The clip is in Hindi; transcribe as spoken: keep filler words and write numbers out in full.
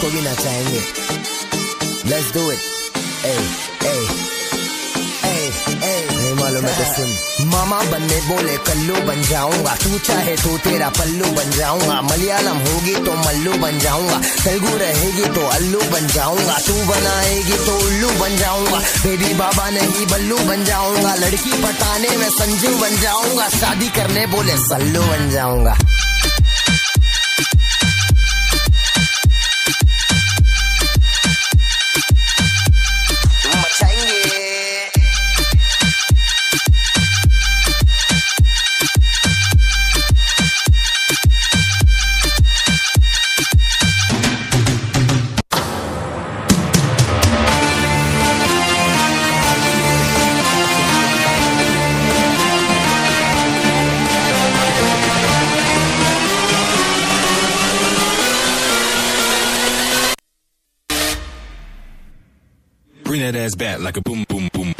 उसको भी नचाएंगे. Let's do it. Hey, hey, hey, hey. नहीं मालूम है तो सुन. मामा बनने बोले कल्लू बन जाऊंगा, तू चाहे तो तेरा पल्लू बन जाऊंगा. मलयालम होगी तो मल्लू बन जाऊंगा, तेलुगु रहेगी तो अल्लू बन जाऊंगा. तू बनाएगी तो उल्लू बन जाऊंगा, बेबी बाबा नहीं बल्लू बन जाऊंगा. लड़की पटाने में संजू बन जाऊंगा, शादी करने बोले सल्लू बन जाऊंगा. Bring that ass back like a boom, boom, boom.